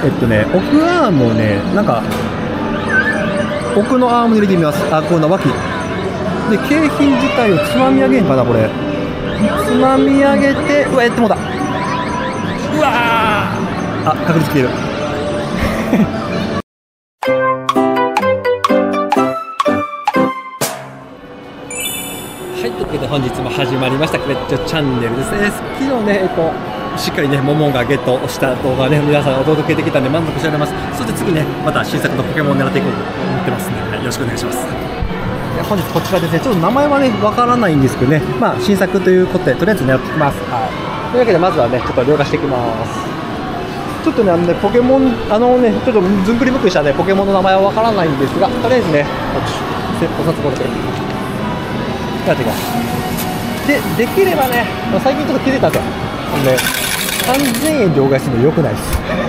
奥アームをね、なんか奥のアームに入れてみます。この脇で景品自体をつまみ上げんかな。これつまみ上げて、うわ、やってもうた。うわー、確率消える。はい、ということで本日も始まりましたクレッチョチャンネルですね。昨日ね、しっかりね、モモンがゲットした動画ね、皆さんお届けできたんで満足しております。そして次ね、また新作のポケモンを狙っていこうと思ってますので、よろしくお願いします。本日こちらですね、ちょっと名前はね、わからないんですけどね、まあ、新作ということで、とりあえず狙っていきます。はい。というわけで、まずはね、ちょっと描画していきます。ちょっとね、ポケモン、ちょっとずんぶりむくりしたね、ポケモンの名前はわからないんですが、とりあえずね、お札これやっていこう。で、できればね、最近ちょっと気づいたんですよ。3000円両替するの良くないです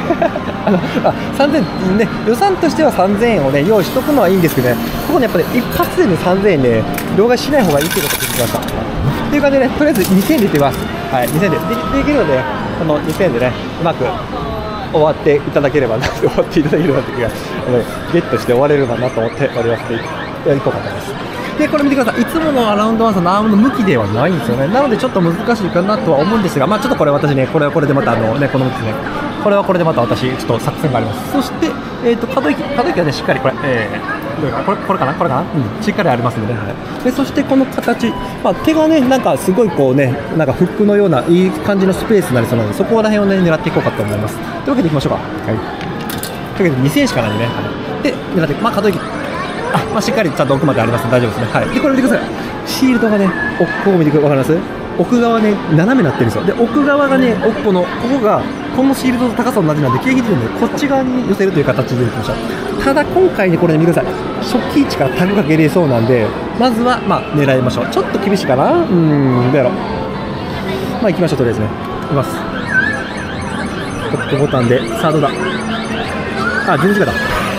。3000円ね、予算としては3000円をね、用意しとくのはいいんですけどね、ここね、やっぱり一発でね、3000円ね、両替しない方がいいってことを気づきました。っていう感じでね、とりあえず2000円でいってみます。はい、2000円で。できるので、この2000円でね、うまく終わっていただければな、終わっていただければっていうか、ゲットして終われればなと思っております。やりたかったです。で、これ見てください。いつものアラウンドワンさんのアームの向きではないんですよね。なのでちょっと難しいかなとは思うんですが、まあちょっとこれ私ね、これはこれでまたこの向きね、これはこれでまた私ちょっと作戦があります。そして可動域はね、しっかりこれこれかな、しっかりありますのでね。はい。で、そしてこの形、まあ手がね、なんかすごいこうね、なんかフックのようないい感じのスペースになりそうなので、そこら辺をね狙っていこうかと思います。というわけでいきましょうか。はい。というわけで2000円しかないんでね。で、狙って可動域。まあしっかりちゃんと奥までありますので大丈夫ですね。はい。で、これ見てください。シールドがね、ここを見てわかります？奥側ね、斜めになってるんですよ。で、奥側がね、ここが、このシールドの高さと同じなんで、景品でこっち側に寄せるという形でいきましょう。ただ、今回ね、これね、見てください。初期位置からタグかけれそうなんで、まずは、まあ、狙いましょう。ちょっと厳しいかな？どうやろう。まあ、行きましょう、とりあえずね。いきます。トップボタンで、さあ、どうだ。全然違った。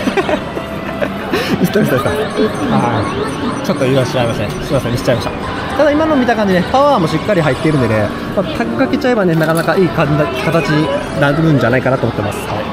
ちょっと言わしちゃいましたね。すみません、ミスっちゃいました。ただ今の見た感じね、パワーもしっかり入っているんでね、タグかけちゃえばね、なかなかいい形になるんじゃないかなと思ってます。はい。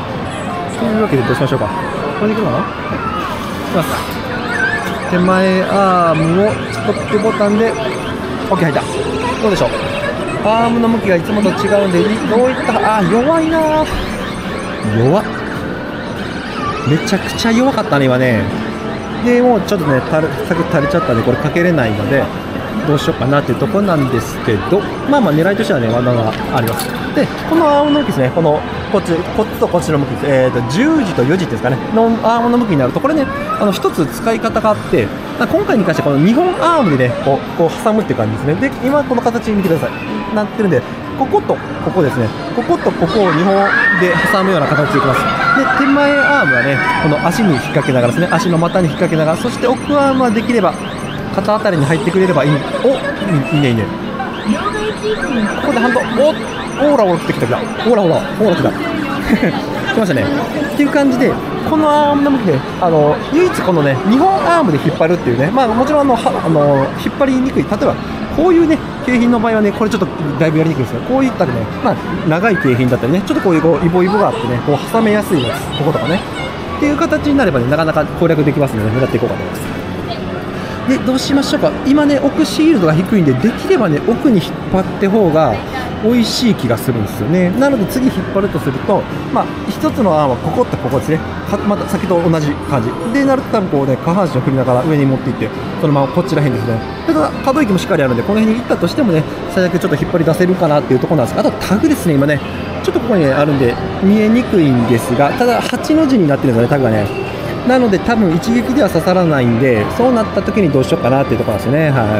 というわけでどうしましょうか。これに行くのかな？いきます。手前アームをストップボタンで OK 入った。どうでしょう。アームの向きがいつもと違うんで、どういった弱いな。弱っ。めちゃくちゃ弱かったね今ね。でもうちょっとね先垂れちゃったんでこれかけれないのでどうしようかなっていうところなんですけど、まあ狙いとしてはね罠があります。でこのアームの向きですね、こっちとこっちの向きです。10時と4時ですかねのアームの向きになるとこれね一つ使い方があって、今回に関してこの2本アームでねこう挟むっていう感じですね。で今この形見てください。なってるんでこことここですね、こことここを2本で挟むような形でいきます。で手前アームはねこの足に引っ掛けながらですね、足の股に引っ掛けながら、そして奥アームはできれば肩あたりに入ってくれればいい。いいね。ここでハンド、オーラ来てきた。オーラ来た。来ましたね。っていう感じで、このアームの向きで、唯一このね、2本アームで引っ張るっていうね、まあもちろん引っ張りにくい。例えば、こういうね、景品の場合はね、これちょっとだいぶやりにくいんですが、こういったね、まあ長い景品だったりね、ちょっとこういうイボイボがあってね、こう挟めやすいやつ、こことかね、っていう形になればね、なかなか攻略できますので、狙っていこうかと思います。でどうしましょうか。今ね奥シールドが低いんで、できればね奥に引っ張って方が美味しい気がするんですよね。なので次引っ張るとすると、まあ一つの案はこことここですね。また先と同じ感じでなると多分こうね下半身を振りながら上に持っていって、そのままこちら辺ですね。ただ可動域もしっかりあるのでこの辺に行ったとしてもね最悪ちょっと引っ張り出せるかなっていうところなんですが、あとタグですね。今ねちょっとここに、あるんで見えにくいんですが、ただ8の字になってるんですよね、タグがね。なので多分一撃では刺さらないんで、そうなった時にどうしようかなっていうところなんですよね。はい。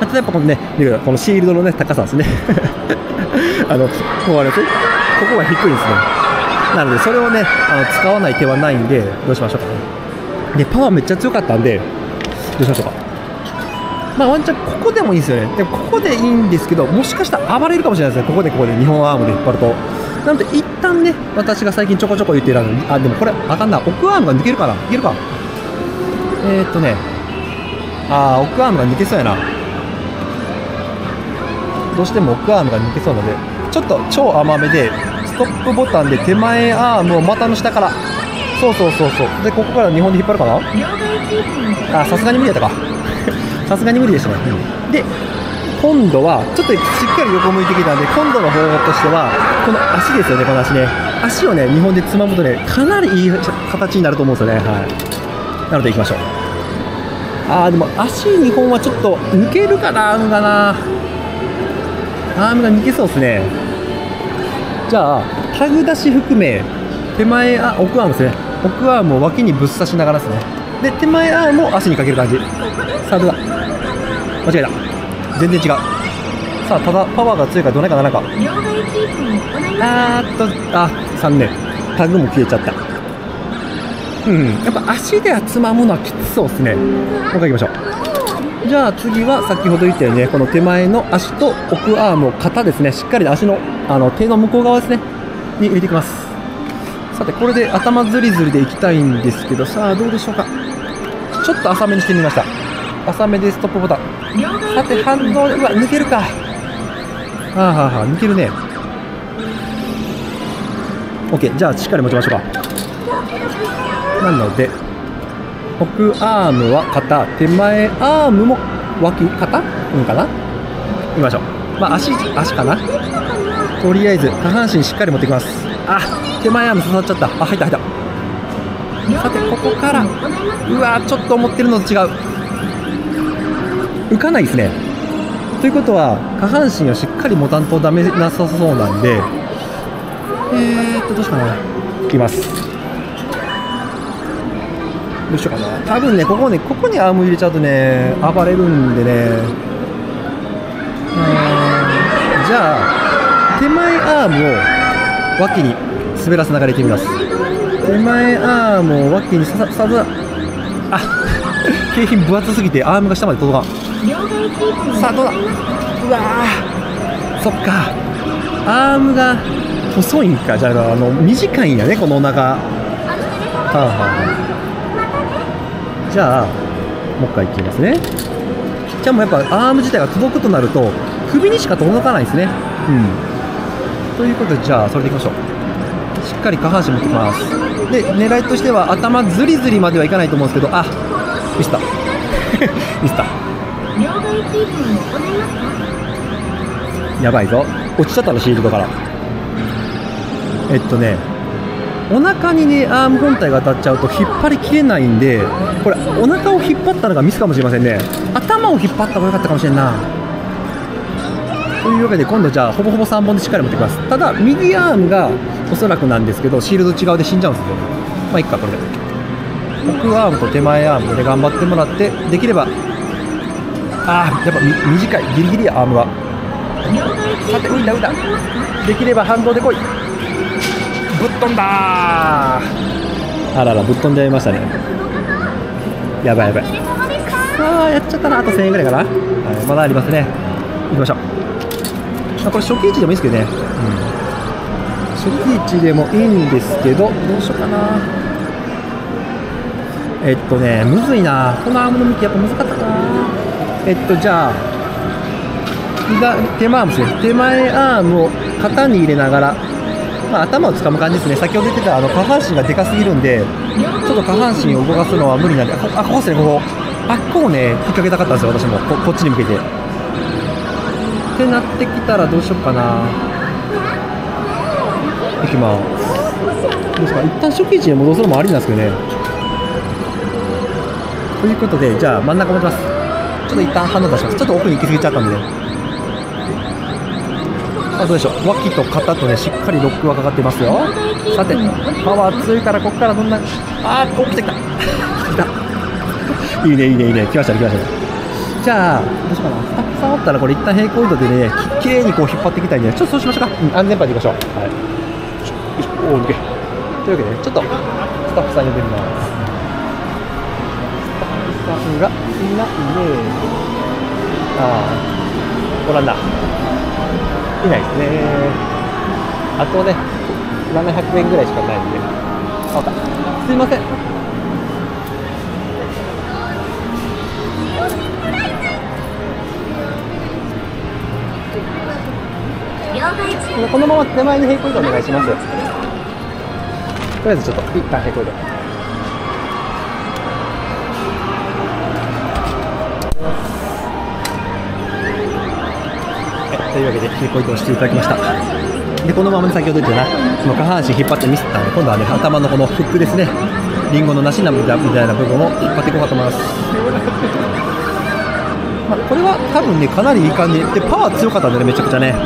例えばこのね、このシールドのね高さですね。こうあれです。ここが低いんですね。なのでそれをね使わない手はないんで、どうしましょうかね。でパワーめっちゃ強かったんでどうしましょうか。まあワンチャンここでもいいですよね。でもここでいいんですけど、もしかしたら暴れるかもしれないですね。ここで2本アームで引っ張ると。なので一旦ね、私が最近ちょこちょこ言ってるでもこれあかんな、奥アームが抜けるかな、いけるか。奥アームが抜けそうやな。どうしても奥アームが抜けそうなので、ちょっと超甘めでストップボタンで手前アームを股の下から、そうそうそうそう、でここから2本で引っ張るかな。あ、さすがに無理やったかさすがに無理でしたね、で今度はちょっとしっかり横向いてきたんで、今度の方法としてはこの足ですよね。この足ね、足をね2本でつまむとね、かなりいい形になると思うんですよね。はい、なのでいきましょう。でも足2本はちょっと抜けるかな、アームが抜けそうですね。じゃあタグ出し含め手前奥アームですね、奥アームを脇にぶっ刺しながらですね、で手前アームを足にかける感じ。さあどうだ、間違えた、全然違う。さあただパワーが強いからどないかならんか。3年タグも消えちゃった。やっぱ足でつまむのはきつそうですね。もう一回いきましょう。じゃあ次は先ほど言ったようにね、この手前の足と奥アームを肩ですね、しっかり足の手の向こう側ですねに入れていきます。さてこれで頭ずりずりでいきたいんですけど、さあどうでしょうか。ちょっと浅めにしてみました。浅めでストップボタン。さて反動で、うわ抜けるか。抜けるね。 OK、 じゃあしっかり持ちましょうか。なので奥アームは肩、手前アームも脇、肩かな。いきましょう。足かな。とりあえず下半身しっかり持ってきます。手前アーム刺さっちゃった。入った。さてここから、うわちょっと思ってるのと違う、浮かないですね。ということは下半身をしっかり持たんとダメなさそうなんで、どうしようかな。いきます。どうしようかな。多分ねここにアーム入れちゃうとね暴れるんでね。じゃあ手前アームを脇に滑らせながらいってみます。手前アームを脇にさず景品分厚すぎてアームが下まで届かん。さあどうだ。うわそっか、アームが細いんか。じゃあ短いんやねこのお腹。じゃあもう一回いきますね。じゃあもうやっぱアーム自体が届くとなると首にしか届かないですね。ということでじゃあそれでいきましょう。しっかり下半身持ってきます。で狙いとしては頭ずりずりまではいかないと思うんですけど、ミスったミスった。やばいぞ、落ちちゃったのシールドから。お腹にねアーム本体が当たっちゃうと引っ張りきれないんで、これお腹を引っ張ったのがミスかもしれませんね。頭を引っ張った方が良かったかもしれんな。というわけで今度じゃあほぼほぼ3本でしっかり持ってきます。ただ右アームがおそらくなんですけどシールド違うで死んじゃうんですよ。いっかこれで奥アームと手前アームで頑張ってもらって、できればやっぱ短い、ギリギリやアームは。さて浮いたできれば反動で来い。ぶっ飛んだー。ぶっ飛んじゃいましたね。やばい。やっちゃったな。あと1000円ぐらいかな。まだありますね。行きましょう。これ初期位置でもいいですけどね。初期位置でもいいんですけど、どうしようかな。むずいな。このアームの向きやっぱ難かったな。じゃあ手前アームですね。手前アームを肩に入れながら、頭をつかむ感じですね。先ほど言ってた下半身がでかすぎるんで、ちょっと下半身を動かすのは無理なんで、ここですね、ここをね引っ掛けたかったんですよ、私も。こっちに向けてってなってきたらどうしようかな。いきます。どうですか、一旦初期位置に戻すのもありなんですけどね。ということでじゃあ真ん中持ちます。ちょっと一旦反応出します。ちょっと奥に行き過ぎちゃったんでね。どうでしょう、脇と肩とねしっかりロックがかかってますよ。さてパワー強いからここからどんな起きてきたいいね来ましたね。じゃあどうしようかな。スタッフさんおったらこれ一旦平行移動でねきれいに引っ張っていきたいんで、ちょっとそうしましょうか。安全牌でいきましょう。OK。というわけでちょっとスタッフさん呼んでみます。スタッフがいないね。オランダいないですね。あとね700円ぐらいしかないんで。すいません。 このまま手前に平行移動お願いします。とりあえずちょっと一旦平行移動。というわけで平行移動していただきました。でこのまま先ほど言ったようなこの下半身引っ張ってミスったので、今度はね頭のこのフックですね、リンゴの梨なみたいな部分を引っ張っていこうかと思います。これは多分ねかなりいい感じでパワー強かったんでね、めちゃくちゃね、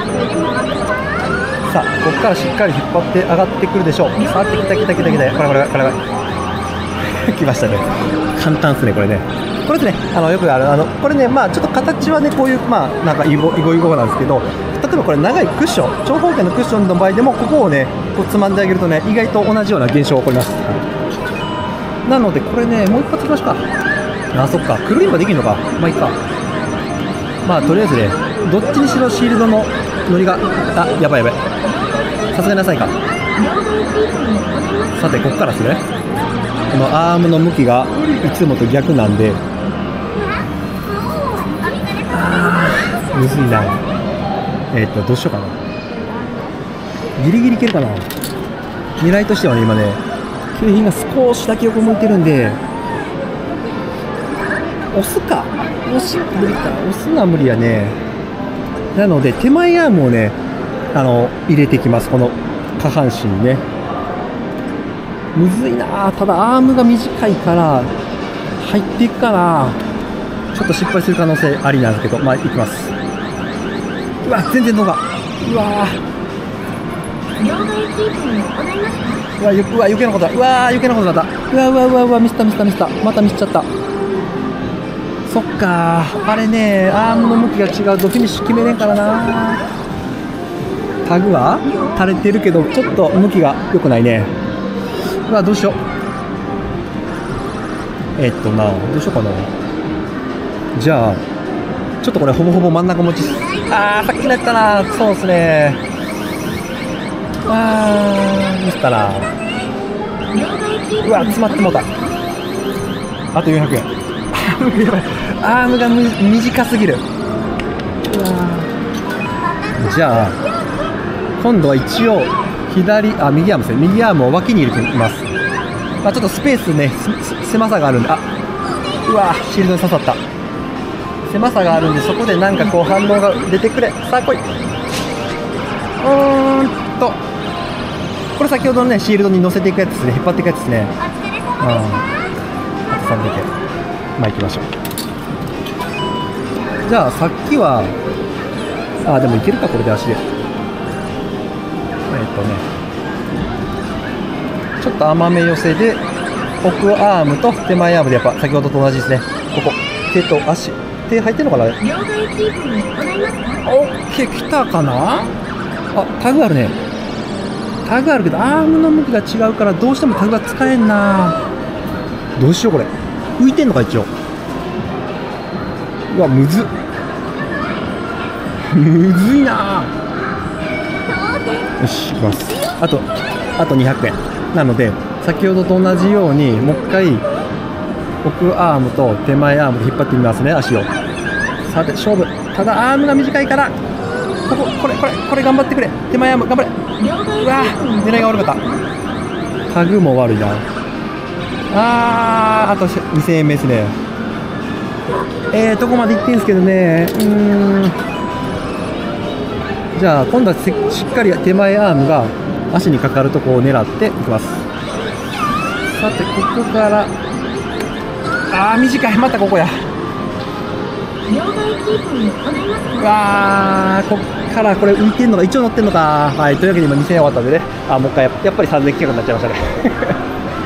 さあここからしっかり引っ張って上がってくるでしょう。さあ来たこれ来ましたね。簡単ですねこれね。これですね、よくあるこれね、ちょっと形はねこういうなんかイゴなんですけど、例えばこれ長いクッション、長方形のクッションの場合でもここをねこうつまんであげるとね意外と同じような現象が起こります。なのでこれねもう一発いきましょうか。そっか、くるりんぱできるのか。いいか。とりあえずねどっちにしろシールドのノリがやばいさすがに浅いか。さてここからですね、このアームの向きがいつもと逆なんでむずいな。どうしようかな。ギリギリいけるかな。狙いとしてはね今ね景品が少しだけ横向いてるんで押すか、押すのは無理やね。なので手前アームをね入れてきます。この下半身にねむずいな。ただアームが短いから入っていくかな。ちょっと失敗する可能性ありなんですけど、いきます。うわ全然動画、うわ余計なことだ。余計なことだった。ミスったまたミスっちゃった。そっかあれねアームの向きが違うとフィニッシュ決めれんからな。タグは垂れてるけどちょっと向きが良くないね。どうしよう。どうしようかな。じゃあちょっとこれほぼほぼ真ん中持ち。さっきのやったな。そうですね。ミスったな。詰まってもうた。あと400円。アームが短すぎる。じゃあ今度は一応右アームですね。右アームを脇に入れています。ちょっとスペースね狭さがあるんで、シールドに刺さった。狭さがあるんでそこでなんかこう反応が出てくれ。さあ来い。これ先ほどのねシールドに乗せていくやつですね。引っ張っていくやつですね。あと3匹。行きましょう。じゃあさっきはでもいけるかこれで足で。ちょっと甘め寄せで奥アームと手前アームでやっぱ先ほどと同じですね。ここ手と足、手入ってるのかな。オッケー来たかな。タグあるね。タグあるけどアームの向きが違うからどうしてもタグが使えんな。どうしようこれ。浮いてんのか一応。むずいな。よし行きます。あと200円なので先ほどと同じようにもう一回奥アームと手前アームで引っ張ってみますね。足をさて勝負。ただアームが短いからこれ頑張ってくれ。手前アーム頑張れ。狙いが悪かった。タグも悪いな。あと2000円目ですね。どこまで行ってんですけどね。じゃあ今度はしっかり手前アームが足にかかるとこを狙っていきます。さてここから短い。またここや。こっからこれ浮いてんのか一応乗ってんのか。というわけで今2000円終わったんでね。もう一回やっぱり3000円企画になっちゃいましたね。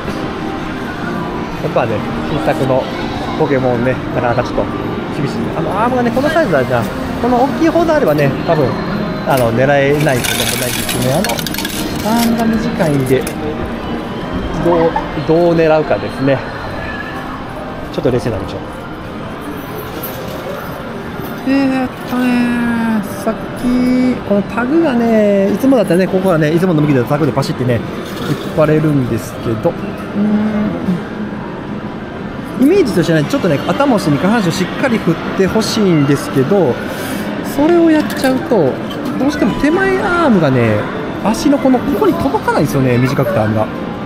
やっぱね新作のポケモンねなかなかちょっと厳しい。アームがねこのサイズはじゃあこの大きい方であればね多分狙えないこともないんですけどね。アームが短いんでどう狙うかですね。ちょっと冷静になりましょう。さっきこのタグがねいつもだったらねここはねいつもの向きでタグでパシってね引っ張れるんですけど、イメージとしてはねちょっとね頭を下に下半身をしっかり振ってほしいんですけど、それをやっちゃうとどうしても手前アームがね、足のここに届かないんですよね、短くてアームが。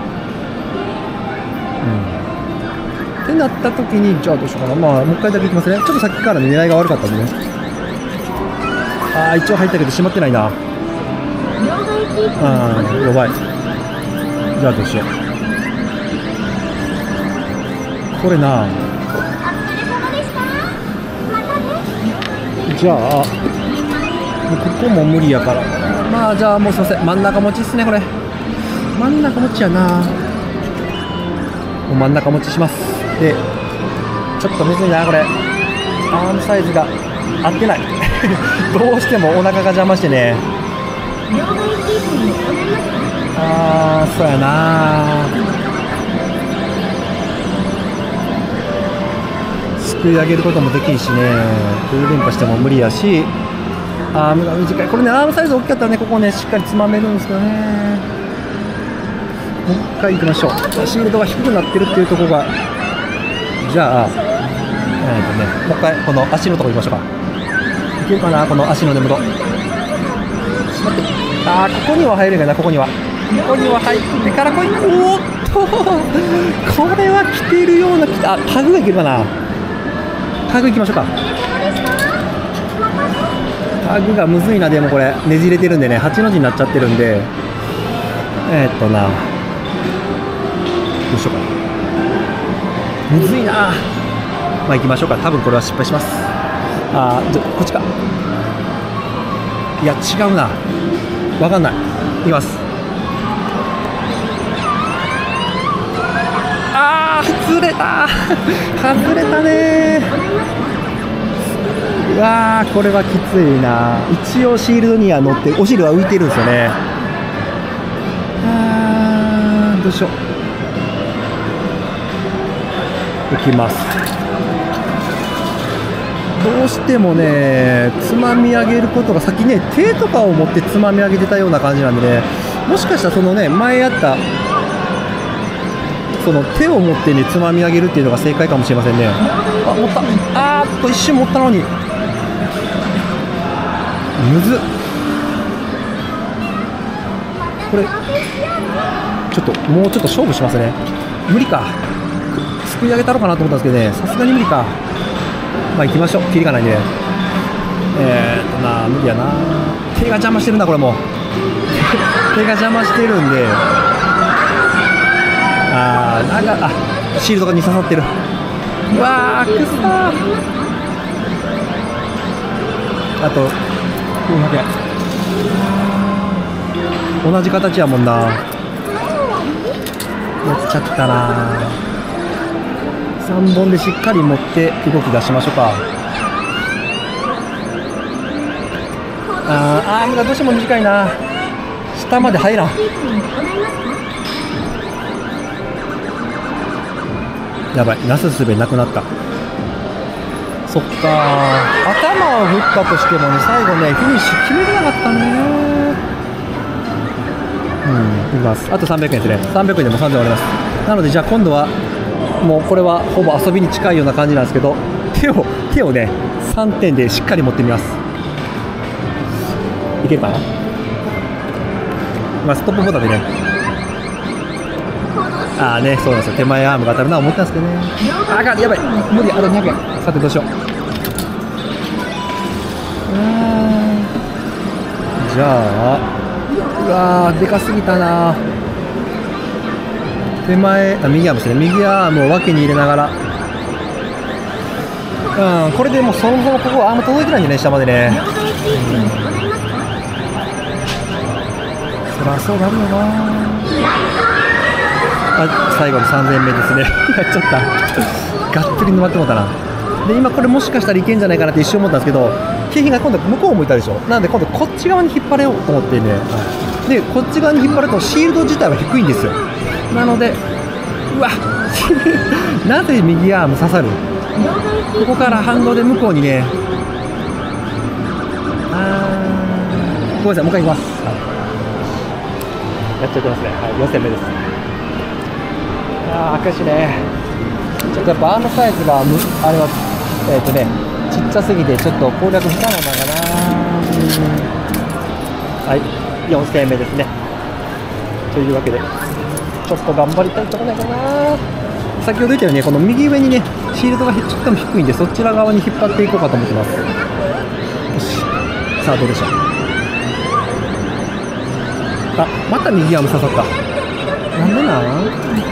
ってなった時に、じゃあどうしようかな。まあもう一回だけいきますね。ちょっとさっきからね、狙いが悪かったんでね。ああ、一応入ったけど閉まってないな。ああ、やばい。じゃあどうしよう。これな。じゃあもうここも無理やから、まあじゃあもうすいません、真ん中持ちっすね。これ真ん中持ちやな。もう真ん中持ちします。でちょっとむずいなこれ、アームサイズが合ってないどうしてもお腹が邪魔してね。ああ、そうやな。すくい上げることもできんしね、フル連覇しても無理やし、アームが短い。これね、アームサイズ大きかったらね、ここねしっかりつまめるんですけどね。もう一回いきましょう。シールドが低くなってるっていうところが、じゃあもう一回この足のところ行きましょうか。いけるかな、この足の根元。ああ、ここには入るかな。ここには入ってからこい。おっとこれは来てるような。あ、タグがいけるかな。タグいきましょうか。タグがむずいな。でもこれねじれてるんでね、8の字になっちゃってるんで、どうしようかな。むずいな。まあ行きましょうか。多分これは失敗します。あー、じゃこっちか。いや違うな、わかんない。いきます。あー、外れた外れたね。うわー、これはきついな。一応シールドには乗って、お尻は浮いてるんですよね。あー、どうしよう。いきます。どうしてもね、つまみ上げることが、先ね手とかを持ってつまみ上げてたような感じなんでね、もしかしたらそのね前やったその手を持ってねつまみ上げるっていうのが正解かもしれませんね。あ、持った。あーっと一瞬持ったのに、むずっ。これちょっともうちょっと勝負しますね。無理か。すくい上げたのかなと思ったんですけどね、さすがに無理か。まあ行きましょう、キリがないんで。無理やな。手が邪魔してるな、これもう手が邪魔してるんで、シールドがに刺さってる。うわー、くっさー。あと400円。同じ形やもんな。やっちゃったな。3本でしっかり持って動き出しましょうか。アームがどうしても短いな。下まで入らん。やばい、なすすべなくなった。そっか、頭を振ったとしてもね、最後ねフィニッシュ決めれなかったね。いきます。あと300円ですね。300円でも3000円終わります。なのでじゃあ今度はもうこれはほぼ遊びに近いような感じなんですけど、手をね3点でしっかり持ってみます。いけるかな。まあストップボタンでね、ああね、そうなんですよ。手前アームが当たるな思ったんですけどね。あかん、やばい、無理。あと200円。さてどうしよう。じゃあ、うわー、でかすぎたな。手前、右アームですね。右アームを脇に入れながら、これでもうそもそもここアーム届いてないんでね、下までね。そりゃそうなるよな。最後の3000円目ですねやっちゃった。がっつり沼ってもうたな。で今これもしかしたらいけんじゃないかなって一瞬思ったんですけど、景品が今度向こう向いたでしょ。なので今度こっち側に引っ張れようと思ってね、でこっち側に引っ張るとシールド自体は低いんですよ。なのでうわなぜ右アーム刺さる。ここから反動で向こうにね、ごめんなさい、もう一回いきます。やっちゃってますね。はい、4戦目です。赤しね。ちょっとやっぱアームサイズがあれはちっちゃすぎてちょっと攻略不可能だかな。 はい、4戦目ですね。というわけで、ちょっと頑張りたいところないかな。先ほど言ったように、この右上にね、シールドがちょっとでも低いんで、そちら側に引っ張っていこうかと思ってます。よし、さあ、どうでしょう。あ、また右アーム刺さった。なんでなん？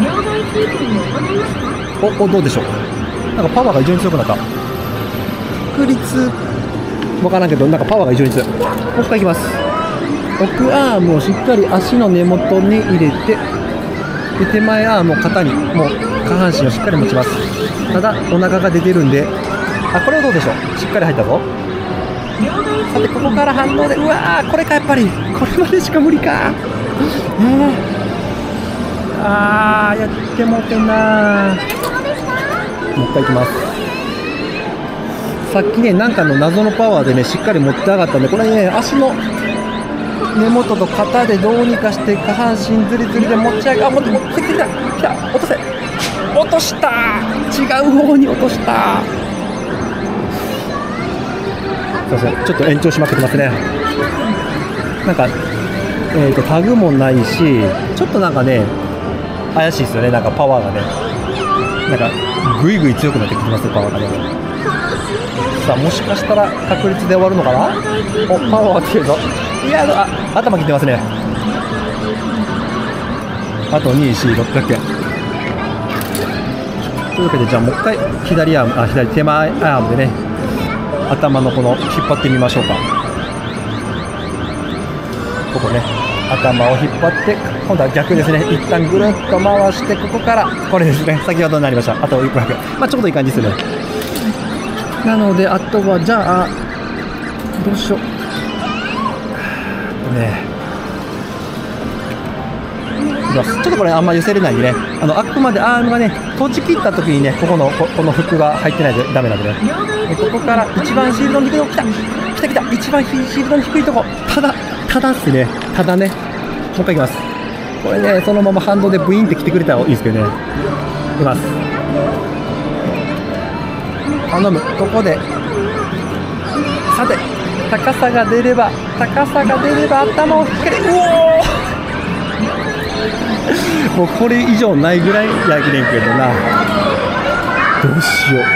お、どうでしょう。なんかパワーが異常に強くなった。確率わからんけど、なんかパワーが異常に強い。もう一回いきます。奥アームをしっかり足の根元に入れて、で手前アームを肩に、もう下半身をしっかり持ちます。ただお腹が出てるんで、あ、これはどうでしょう。しっかり入ったぞ。さてここから反動で、うわー、これか。やっぱりこれまでしか無理か。あー、やってもうてんな。もう一回いきます。さっきね、なんかの謎のパワーでね、しっかり持って上がったんで、これね、足の根元と肩でどうにかして下半身ずりずりで持ち上げ、あ、持ってきた、来た、落とせ、落とした、違う方に落とした。すいません、ちょっと延長しまくってますね。なんか、タグもないし、ちょっとなんかね、怪しいですよね、なんかパワーがね、なんかぐいぐい強くなってきてますよ、パワーがね。さあ、もしかしたら確率で終わるのかな。お、パワーが強いぞ。いや、頭切ってますね。あと2、4、600円。というわけで、じゃあもう一回左アーム、左手前アームでね、頭のこの引っ張ってみましょうか。ここね、頭を引っ張って、今度は逆ですね。一旦ぐるっと回して、ここからこれですね。先ほどになりました。あと1個100円。まあちょうどいい感じですね。なので、あとはじゃあどうしようね。ちょっとこれあんま寄せれないんでね、あくまでアームがね、閉じ切った時にね、このフックが入ってないとダメなんでね。でここから一番シールドの低いとこ、来た、一番シールドの低いとこ、ただっすね、ただね、もう一回いきます。これね、そのまま反動でブイーンって来てくれたらいいですけどね。いきます。頼む、ここで、さて、高さが出れば頭を引っ掛けて、うおーもうこれ以上ないぐらいやきれんけどな。どうしよう。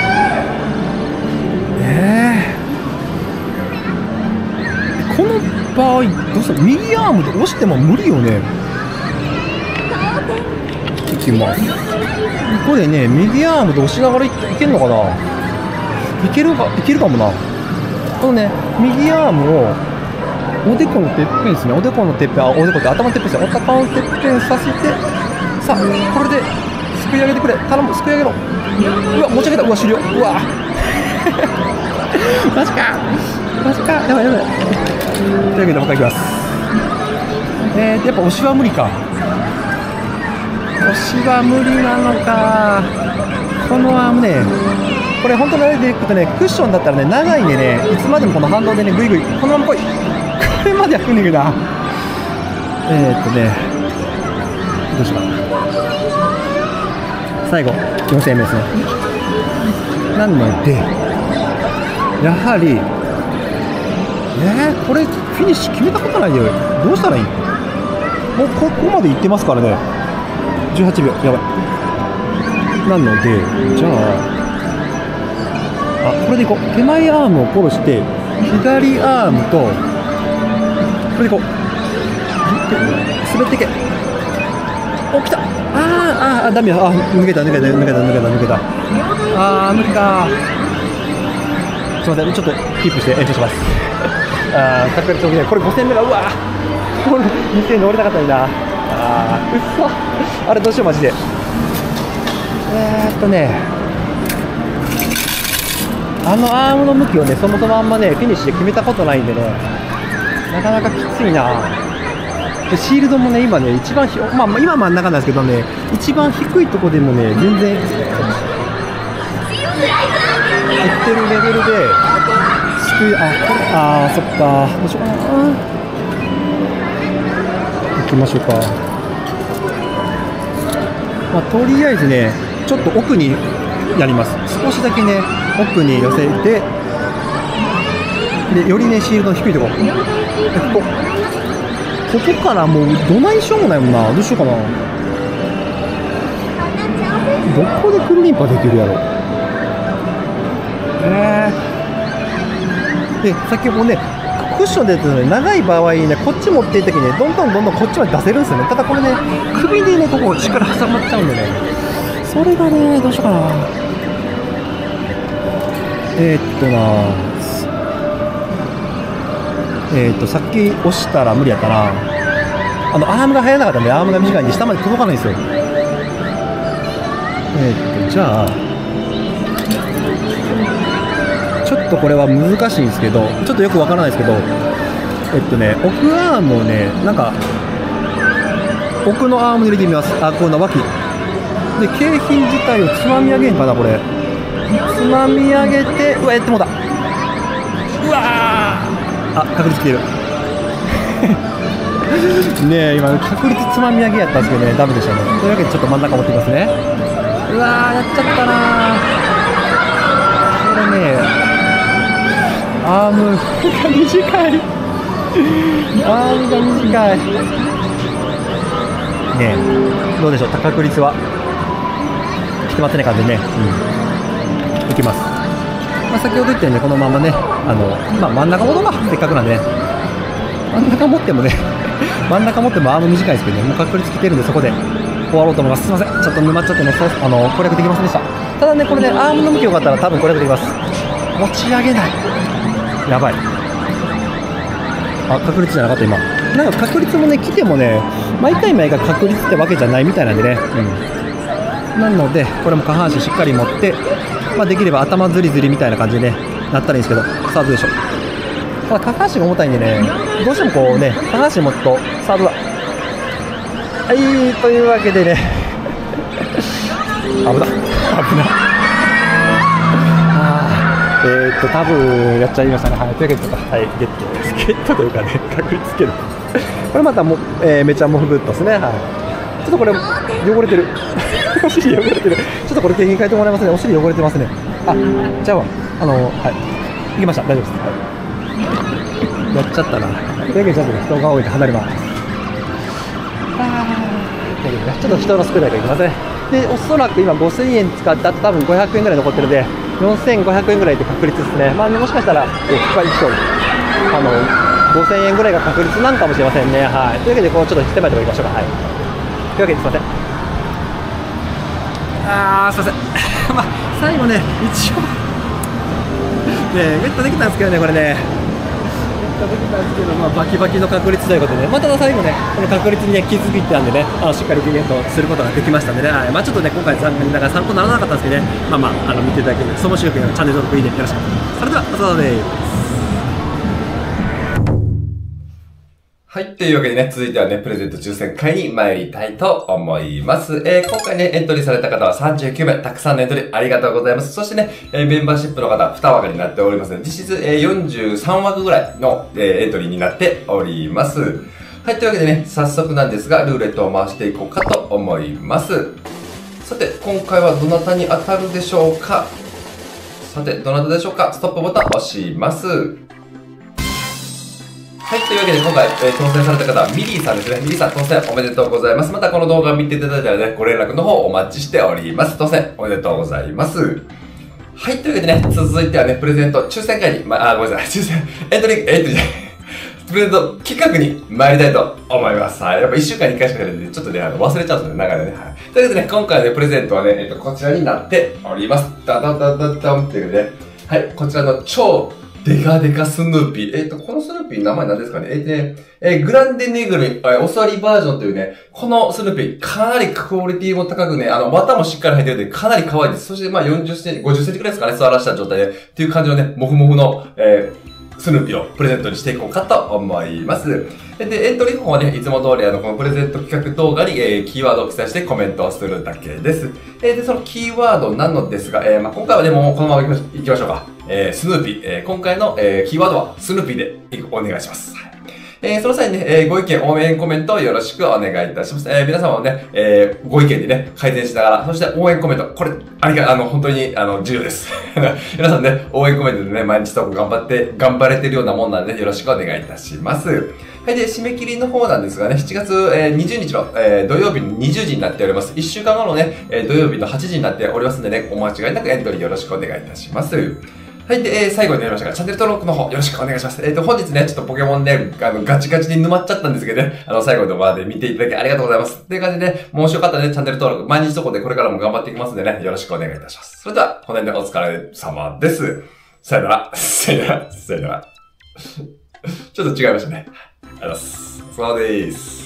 この場合どうしたら、右アームで押しても無理よね。いきます。これね、右アームで押しながらいけるのかな。いけるかもな。このね、右アームをおでこのてっぺんですね。おでこのてっぺん、おでこって頭のてっぺんですね。頭のてっぺんさせて、さあ、これですくい上げてくれ。頼む、すくい上げろ。うわ、持ち上げた。うわ、終了。うわマジか。やばい。というわけで、もう一回いきます。やっぱ押しは無理か。押しは無理なのか。このアームね、これ本当のあれでいくとね、クッションだったらね、長いんでね、いつまでもこの反動でね、ぐいぐい、このまま来い。これまでやくんねんけどな。どうしようかな。最後、4戦目ですね。なので、やはり、これ、フィニッシュ決めたことないで、どうしたらいい？もうここまで行ってますからね。18秒、やばい。なので、じゃあ、これでいこう。手前アームを殺して、左アームと、これでいこう。滑っていけ。お、来た。ダメよ。抜けた。無理か。すいません、ちょっとキープして延長します。確率を見ない。これ5戦目が、うわこれ2戦で折れなかったのにな。うっそ。あれどうしようマジで。アームの向きをね、そもそもあんまね、フィニッシュで決めたことないんでね、なかなかきついな。でシールドもね、今ね、一番今真ん中なんですけどね、一番低いとこでもね、全然減ってるレベルで、そっか、どうしようかな。行きましょうか。とりあえずね、ちょっと奥にやります。少しだけね、奥に寄せて、でよりね、シールドの低いところ、ここここからもうどないしようもないもんな。どうしようかな。どこでクルリンパできるやろ。で、先ほどね、クッションで言うとね、長い場合ね、こっち持っていった時に、どんどんこっちまで出せるんですよね。ただこれね、首でね、ここ力挟まっちゃうんでね。それがね、どうしようかな。さっき押したら無理やったな。アームが入らなかったんで、アームが短いんで、下まで届かないんですよ。じゃあ、ちょっとこれは難しいんですけど、ちょっとよくわからないですけど、奥アームをね、なんか、奥のアームに入れてみます。この脇。で、景品自体をつまみ上げんかな、これ。つまみ上げて、うわ、やってもうた。うわー、確率消える。ねえ、今、確率つまみ上げやったんですけどね、ダメでしたね。というわけで、ちょっと真ん中持ってきますね。うわー、やっちゃったなー。これね、アームが短い。アームが短い。ねえ、どうでしょう、確率は。してますね、完全にね。いきます。先ほど言ったように、このままね、真ん中ほどがせっかくなんでね、真ん中持ってもね、真ん中持ってもアーム短いですけどね、もう確率きてるんで、そこで終わろうと思います。すみません、ちょっと沼っちゃってね、攻略できませんでした。ただね、これね、アームの向きよかったら多分攻略できます。持ち上げない。やばい。確率じゃなかった、今。なんか確率もね、来てもね、毎回確率ってわけじゃないみたいなんでね。なので、これも下半身しっかり持って、できれば頭ずりずりみたいな感じでね、なったらいいんですけど、さあどうでしょう。ただ下半身が重たいんでね、どうしてもこうね、下半身持つと、さあどうだ。はい、というわけでね、危な。多分やっちゃいましたね。はい、というわけで、はい、ゲットです。ゲットというかね、確率つける。これまたもめちゃモフグッドですね。はい。ちょっとこれ、汚れてる。お尻汚れてる。ちょっとこれ景品変えてもらいますね。お尻汚れてますね。じゃあ、はい。行きました。大丈夫です。はい、やっちゃったな。というわけで、ちょっと人が多いんで離れます。ちょっと人の少ないからいきますね。で、おそらく今5000円使ってあと多分500円ぐらい残ってるんで、4500円ぐらいで確率ですね。もしかしたら、深い人、5000円ぐらいが確率なんかもしれませんね。はい。というわけで、こうちょっと狭いところ行きましょうか。はい。というわけですいません。すいません。最後ね、一応、ね、ゲットできたんですけどね、これね。できたんですけど、バキバキの確率ということで、ただ最後ね、この確率にね、気づいたんでね、しっかりゲットすることができましたんでね、ちょっとね、今回残念ながら参考にならなかったんですけどね、見ていただけると、その瞬間のチャンネル登録、いいね、よろしく。それでは、お疲れ様です。 はい。というわけでね、続いてはね、プレゼント抽選会に参りたいと思います。今回ね、エントリーされた方は39名、たくさんのエントリーありがとうございます。そしてね、メンバーシップの方2枠になっておりますので、実質、43枠ぐらいの、エントリーになっております。はい。というわけでね、早速なんですが、ルーレットを回していこうかと思います。さて、今回はどなたに当たるでしょうか？さて、どなたでしょうか？ストップボタン押します。はい。というわけで今回、当選された方はミリーさんですね。ミリーさん当選おめでとうございます。またこの動画を見ていただいたらね、ご連絡の方お待ちしております。当選おめでとうございます。はい。というわけでね、続いてはね、プレゼント抽選会に、ごめんなさい。抽選、エントリーじゃない。プレゼント企画に参りたいと思います。はい。やっぱ1週間に1回しか出て、ちょっとね、忘れちゃうんですよね、流れね。はい。というわけでね、今回のね、プレゼントはね、こちらになっております。ダダダダダンっていうね、はい。こちらの超デカデカスヌーピー。このスヌーピー名前何ですかねグランデネグル、お座りバージョンというね、このスヌーピー、かなりクオリティも高くね、綿もしっかり入ってるんで、かなり可愛いです。そして40センチ、50センチくらいですかね、座らした状態で、っていう感じのね、モフモフの、スヌーピーをプレゼントにしていこうかと思います。で、エントリーフォームはね、いつも通りこのプレゼント企画動画に、キーワードを記載してコメントをするだけです。で、そのキーワードなのですが、今回はね、もうこのまま行きましょうか。スヌーピー。今回の、キーワードはスヌーピーでお願いします。その際にね、ご意見、応援コメントをよろしくお願いいたします。皆様もね、ご意見でね、改善しながら、そして応援コメント、これ、本当に、重要です。皆さんね、応援コメントでね、毎日投稿頑張れてるようなもんなんで、よろしくお願いいたします。 はい、で、締め切りの方なんですがね、7月、20日の、土曜日の20時になっております。1週間後のね、土曜日の8時になっておりますのでね、お間違いなくエントリーよろしくお願いいたします。はい。で、最後になりましたが、チャンネル登録の方よろしくお願いします。本日ね、ちょっとポケモンね、ガチガチに沼っちゃったんですけどね、最後まで見ていただきありがとうございます。という感じでね、もしよかったらね、チャンネル登録、毎日そこでこれからも頑張っていきますのでね、よろしくお願いいたします。それでは、この辺でお疲れ様です。さよなら。さよなら。さよなら。ちょっと違いましたね。ありがとうございます。そうです。